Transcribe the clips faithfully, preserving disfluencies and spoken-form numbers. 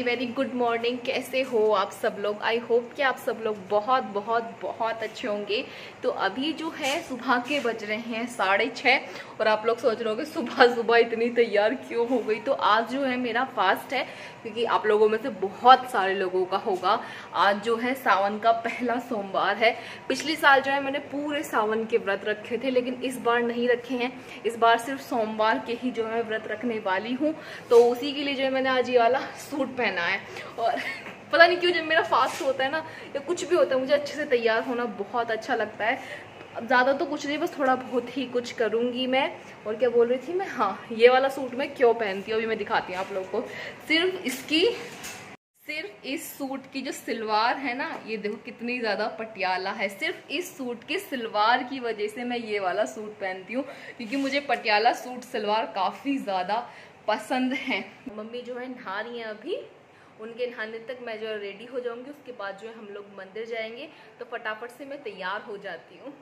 Very good morning. कैसे हो आप सब लोग? आई होप कि आप सब लोग बहुत बहुत बहुत अच्छे होंगे। तो अभी जो है सुबह के बज रहे हैं साढ़े छः और आप लोग सोच रहे होंगे सुबह सुबह इतनी तैयार क्यों हो गई। तो आज जो है मेरा फास्ट है, क्योंकि आप लोगों में से बहुत सारे लोगों का होगा आज जो है सावन का पहला सोमवार है। पिछली साल जो है मैंने पूरे सावन के व्रत रखे थे, लेकिन इस बार नहीं रखे हैं। इस बार सिर्फ सोमवार के ही जो है व्रत रखने वाली हूँ। तो उसी के लिए जो है मैंने आज ये वाला सूट पहना है। और पता नहीं क्यों जब मेरा फास्ट होता है ना या कुछ भी होता है, मुझे अच्छे से तैयार होना बहुत अच्छा लगता है। ज़्यादा तो कुछ नहीं, बस थोड़ा बहुत ही कुछ करूँगी मैं। और क्या बोल रही थी मैं, हाँ, ये वाला सूट मैं क्यों पहनती हूँ अभी मैं दिखाती हूँ आप लोगों को। सिर्फ इसकी सिर्फ इस सूट की जो सिलवार है ना, ये देखो कितनी ज़्यादा पटियाला है। सिर्फ इस सूट के सिलवार की वजह से मैं ये वाला सूट पहनती हूँ, क्योंकि मुझे पटियाला सूट सिलवार काफ़ी ज़्यादा पसंद है। मम्मी जो है नहा रही हैं अभी, उनके नहाने तक मैं जो है रेडी हो जाऊंगी। उसके बाद जो है हम लोग मंदिर जाएंगे, तो फटाफट से मैं तैयार हो जाती हूँ।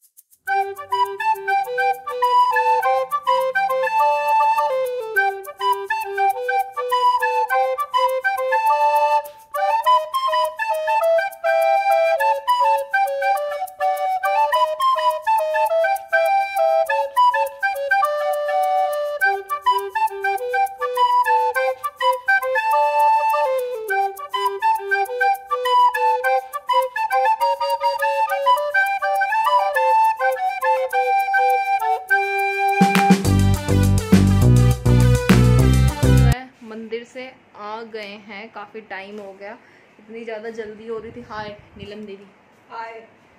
आ गए हैं, काफी टाइम हो गया, इतनी ज्यादा जल्दी हो रही थी। हाय नीलम देवी, हाय।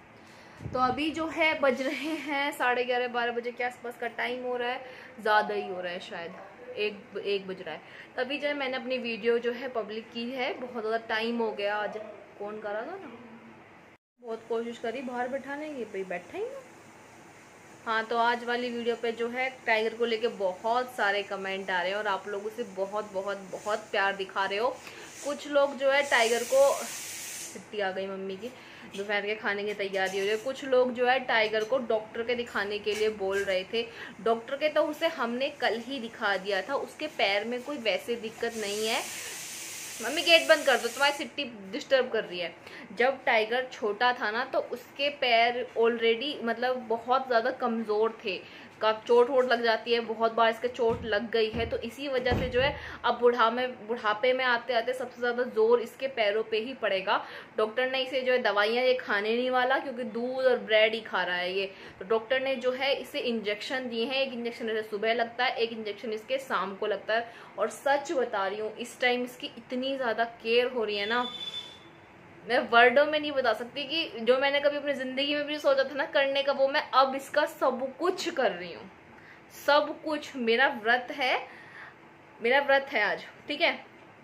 तो अभी जो है बज रहे हैं साढ़े ग्यारह बारह बजे के आसपास का टाइम हो रहा है, ज्यादा ही हो रहा है, शायद एक एक बज रहा है। तभी जो है मैंने अपनी वीडियो जो है पब्लिक की है। बहुत ज्यादा टाइम हो गया। आज कौन कर रहा था ना, बहुत कोशिश करी बाहर बैठाने की, भाई बैठा ही ना। हाँ, तो आज वाली वीडियो पे जो है टाइगर को लेके बहुत सारे कमेंट आ रहे हैं और आप लोगों से बहुत बहुत बहुत प्यार दिखा रहे हो। कुछ लोग जो है टाइगर को, छुट्टी आ गई मम्मी की, दोपहर के खाने की तैयारी हो रही है। कुछ लोग जो है टाइगर को डॉक्टर के दिखाने के लिए बोल रहे थे। डॉक्टर के तो उसे हमने कल ही दिखा दिया था, उसके पैर में कोई वैसे दिक्कत नहीं है। मम्मी गेट बंद कर दो, तुम्हारी सिट्टी डिस्टर्ब कर रही है। जब टाइगर छोटा था ना, तो उसके पैर ऑलरेडी मतलब बहुत ज़्यादा कमज़ोर थे। कब चोट वोट लग जाती है, बहुत बार इसके चोट लग गई है, तो इसी वजह से जो है अब बुढ़ा में बुढ़ापे में आते आते सबसे ज़्यादा जोर इसके पैरों पे ही पड़ेगा। डॉक्टर ने इसे जो है दवाइयाँ ये खाने नहीं वाला, क्योंकि दूध और ब्रेड ही खा रहा है ये। तो डॉक्टर ने जो है इसे इंजेक्शन दिए हैं। एक इंजेक्शन इसे सुबह लगता है, एक इंजेक्शन इसके शाम को लगता है। और सच बता रही हूँ, इस टाइम इसकी इतनी ज़्यादा केयर हो रही है ना, मैं वर्डों में नहीं बता सकती कि जो मैंने कभी अपनी जिंदगी में भी सोचा था ना करने का, वो मैं अब इसका सब कुछ कर रही हूँ। सब कुछ मेरा व्रत है, मेरा व्रत है आज, ठीक है।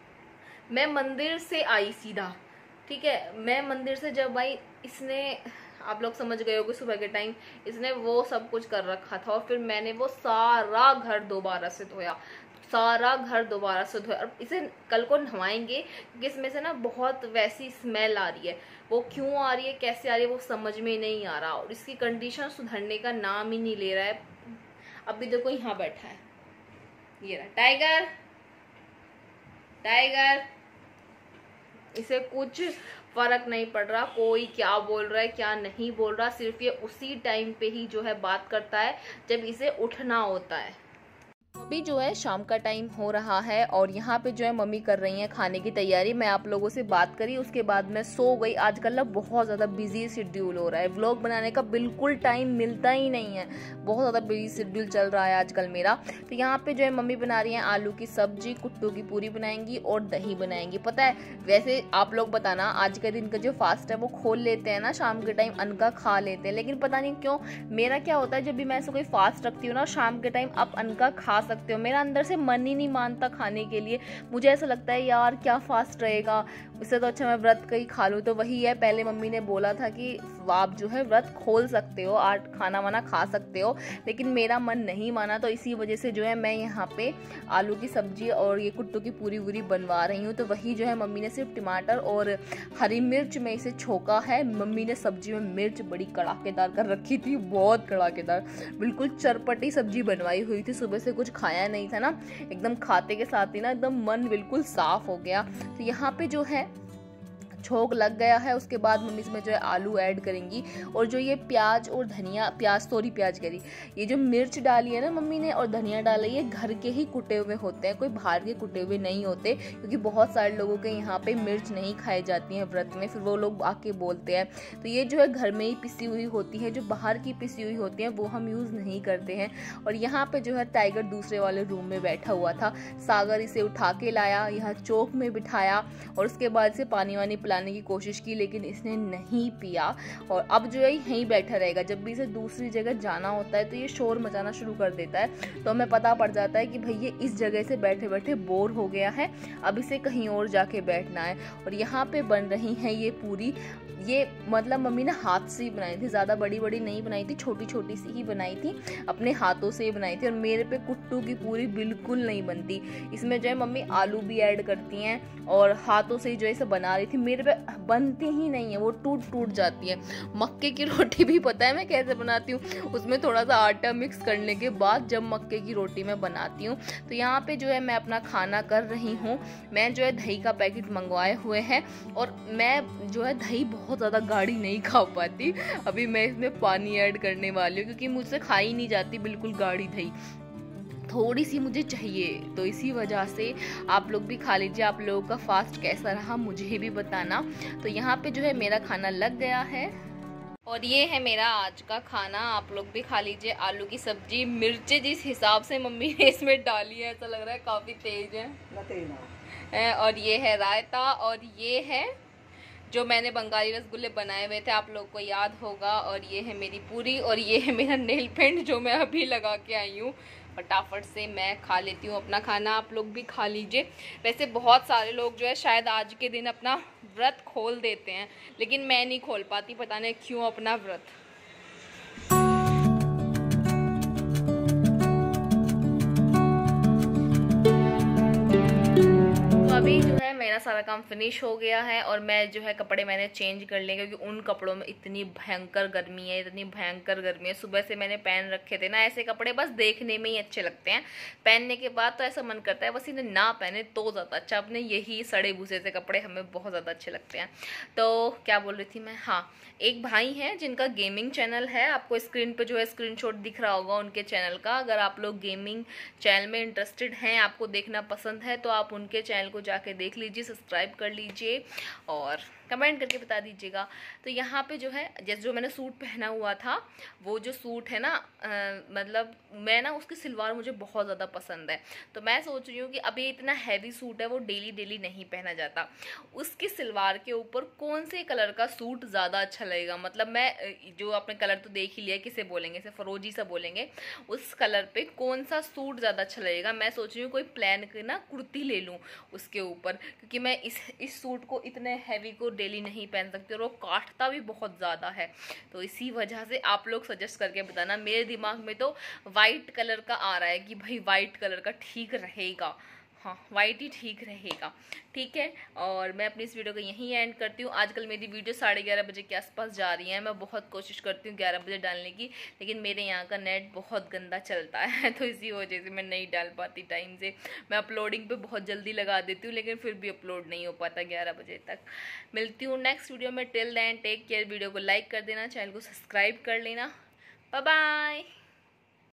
मैं मंदिर से आई सीधा, ठीक है। मैं मंदिर से जब आई, इसने, आप लोग समझ गए हो कि सुबह के टाइम इसने वो सब कुछ कर रखा था, और फिर मैंने वो सारा घर दोबारा से धोया, सारा घर दोबारा से धोया। और इसे कल को नहवाएंगे, क्योंकि इसमें से ना बहुत वैसी स्मेल आ रही है। वो क्यों आ रही है, कैसे आ रही है, वो समझ में नहीं आ रहा, और इसकी कंडीशन सुधरने का नाम ही नहीं ले रहा है। अभी देखो यहाँ बैठा है, ये रहा टाइगर। टाइगर, इसे कुछ फर्क नहीं पड़ रहा, कोई क्या बोल रहा है क्या नहीं बोल रहा। सिर्फ ये उसी टाइम पे ही जो है बात करता है जब इसे उठना होता है। अभी जो है शाम का टाइम हो रहा है और यहाँ पे जो है मम्मी कर रही हैं खाने की तैयारी। मैं आप लोगों से बात करी, उसके बाद मैं सो गई। आजकल ना बहुत ज़्यादा बिजी शेड्यूल हो रहा है, व्लॉग बनाने का बिल्कुल टाइम मिलता ही नहीं है। बहुत ज़्यादा बिजी शेड्यूल चल रहा है आजकल मेरा। तो यहाँ पे जो है मम्मी बना रही हैं आलू की सब्जी, कुट्टू की पूरी बनाएंगी और दही बनाएंगी। पता है, वैसे आप लोग बताना, आज के दिन का जो फास्ट है वो खोल लेते हैं ना, शाम के टाइम अन्न का खा लेते हैं। लेकिन पता नहीं क्यों मेरा क्या होता है, जब भी मैं ऐसे कोई फास्ट रखती हूँ ना, शाम के टाइम आप अन्न का खा सकते हो, मेरा अंदर से मन ही नहीं मानता खाने के लिए। मुझे ऐसा लगता है यार क्या फास्ट रहेगा, इससे तो अच्छा मैं व्रत का ही खा लूँ। तो वही है, पहले मम्मी ने बोला था कि आप जो है व्रत खोल सकते हो, आज खाना वाना खा सकते हो, लेकिन मेरा मन नहीं माना। तो इसी वजह से जो है मैं यहाँ पे आलू की सब्जी और ये कुट्टू की पूरी पूरी बनवा रही हूँ। तो वही जो है मम्मी ने सिर्फ टमाटर और हरी मिर्च में इसे छोका है। मम्मी ने सब्जी में मिर्च बड़ी कड़ाकेदार कर रखी थी, बहुत कड़ाकेदार, बिल्कुल चरपटी सब्जी बनवाई हुई थी। सुबह से कुछ खाया नहीं था ना, एकदम खाते के साथ ही ना एकदम मन बिल्कुल साफ हो गया। तो यहाँ पे जो है छोंक लग गया है। उसके बाद मम्मी इसमें जो है आलू ऐड करेंगी, और जो ये प्याज और धनिया, प्याज सॉरी प्याज करी, ये जो मिर्च डाली है ना मम्मी ने और धनिया डाला, ये घर के ही कुटे हुए होते हैं, कोई बाहर के कुटे हुए नहीं होते। क्योंकि बहुत सारे लोगों के यहाँ पे मिर्च नहीं खाई जाती है व्रत में, फिर वो लोग आके बोलते हैं। तो ये जो है घर में ही पिसी हुई होती है, जो बाहर की पिसी हुई होती है वो हम यूज़ नहीं करते हैं। और यहाँ पे जो है टाइगर दूसरे वाले रूम में बैठा हुआ था, सागर इसे उठा के लाया, यहाँ चौक में बिठाया और उसके बाद से पानी वानी पिलाने की कोशिश की, लेकिन इसने नहीं पिया। और अब जो है यहीं बैठा रहेगा। जब भी इसे दूसरी जगह जाना होता है तो ये शोर मचाना शुरू कर देता है। तो हमें पता पड़ जाता है कि भाई ये इस जगह से बैठे बैठे बोर हो गया है, अब इसे कहीं और जाके बैठना है। और यहाँ पे बन रही है ये पूरी, ये मतलब मम्मी ने हाथ से ही बनाई थी, ज़्यादा बड़ी बड़ी नहीं बनाई थी, छोटी छोटी सी ही बनाई थी, अपने हाथों से ही बनाई थी। और मेरे पे कुट्टू की पूरी बिल्कुल नहीं बनती। इसमें जो है मम्मी आलू भी ऐड करती हैं और हाथों से ही जो है इसे बना रही थी, मेरे पे बनती ही नहीं है, वो टूट टूट जाती है। मक्के की रोटी भी पता है मैं कैसे बनाती हूँ, उसमें थोड़ा सा आटा मिक्स करने के बाद जब मक्के की रोटी मैं बनाती हूँ। तो यहाँ पे जो है मैं अपना खाना कर रही हूँ। मैं जो है दही का पैकेट मंगवाए हुए हैं, और मैं जो है दही बहुत ज़्यादा गाढ़ी नहीं खा पाती। अभी मैं इसमें पानी ऐड करने वाली हूँ, क्योंकि मुझसे खाई नहीं जाती बिल्कुल गाढ़ी दही, थोड़ी सी मुझे चाहिए। तो इसी वजह से आप लोग भी खा लीजिए। आप लोगों का फास्ट कैसा रहा मुझे भी बताना। तो यहाँ पे जो है मेरा खाना लग गया है, और ये है मेरा आज का खाना। आप लोग भी खा लीजिए। आलू की सब्जी, मिर्चें जिस हिसाब से मम्मी ने इसमें डाली है, ऐसा लग रहा है काफ़ी तेज है। और ये है रायता, और ये है जो मैंने बंगाली रसगुल्ले बनाए हुए थे, आप लोग को याद होगा। और ये है मेरी पूरी, और ये है मेरा नेल पेंट जो मैं अभी लगा के आई हूँ। फटाफट से मैं खा लेती हूँ अपना खाना, आप लोग भी खा लीजिए। वैसे बहुत सारे लोग जो है शायद आज के दिन अपना व्रत खोल देते हैं, लेकिन मैं नहीं खोल पाती, पता नहीं क्यों अपना व्रत। अभी जो है मेरा सारा काम फिनिश हो गया है, और मैं जो है कपड़े मैंने चेंज कर लिए, क्योंकि उन कपड़ों में इतनी भयंकर गर्मी है, इतनी भयंकर गर्मी है। सुबह से मैंने पहन रखे थे ना ऐसे कपड़े, बस देखने में ही अच्छे लगते हैं, पहनने के बाद तो ऐसा मन करता है बस इन्हें ना पहने तो ज़्यादा अच्छा। अपने यही सड़े भूसे से कपड़े हमें बहुत ज़्यादा अच्छे लगते हैं। तो क्या बोल रही थी मैं, हाँ, एक भाई हैं जिनका गेमिंग चैनल है, आपको स्क्रीन पे जो है स्क्रीनशॉट दिख रहा होगा उनके चैनल का। अगर आप लोग गेमिंग चैनल में इंटरेस्टेड हैं, आपको देखना पसंद है, तो आप उनके चैनल को जाके देख लीजिए, सब्सक्राइब कर लीजिए और कमेंट करके बता दीजिएगा। तो यहाँ पे जो है जैसे जो मैंने सूट पहना हुआ था, वो जो सूट है ना, आ, मतलब मैं ना उसकी सिलवार मुझे बहुत ज़्यादा पसंद है। तो मैं सोच रही हूँ कि अब ये इतना हैवी सूट है, वो डेली डेली नहीं पहना जाता, उसकी सिलवार के ऊपर कौन से कलर का सूट ज़्यादा अच्छा लगेगा। मतलब मैं जो आपने कलर तो देख ही लिया, किसे बोलेंगे, इसे फरोजी सा बोलेंगे, उस कलर पे कौन सा सूट ज़्यादा अच्छा लगेगा। मैं सोच रही हूँ कोई प्लान की ना कुर्ती ले लूँ उसके ऊपर, क्योंकि मैं इस इस सूट को इतने हैवी को डेली नहीं पहन सकती, और वो काटता भी बहुत ज़्यादा है। तो इसी वजह से आप लोग सजेस्ट करके बताना। मेरे दिमाग में तो वाइट कलर का आ रहा है कि भाई वाइट कलर का ठीक रहेगा, हाँ वाइट ही ठीक रहेगा, ठीक है। और मैं अपनी इस वीडियो को यहीं एंड करती हूँ। आजकल मेरी वीडियो साढ़े ग्यारह बजे के आसपास जा रही है। मैं बहुत कोशिश करती हूँ ग्यारह बजे डालने की, लेकिन मेरे यहाँ का नेट बहुत गंदा चलता है, तो इसी वजह से मैं नहीं डाल पाती टाइम से। मैं अपलोडिंग पे बहुत जल्दी लगा देती हूँ, लेकिन फिर भी अपलोड नहीं हो पाता ग्यारह बजे तक। मिलती हूँ नेक्स्ट वीडियो में। Till then take care. Video को लाइक कर देना, चैनल को सब्सक्राइब कर लेना। Bye bye.